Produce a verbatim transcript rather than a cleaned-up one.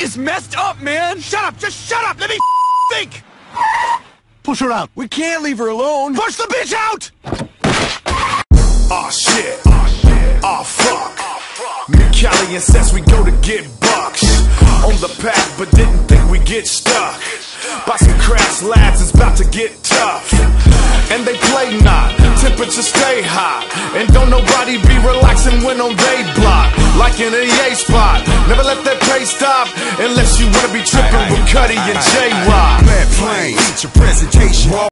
is messed up, man! Shut up! Just shut up! Let me think! Push her out. We can't leave her alone! Push the bitch out! Aw shit, aw fuck. Me, Cali, and Sess, we go to get bucks. On the path, but didn't think we get stuck. By some crass lads, it's about to get tough. And they play not, temperature stay high. And don't nobody be relaxing when on they block. Like in a E A spot, never let that pace stop. Unless you wanna be tripping with Cuddy and J-Rock. Bad plane, feature presentation.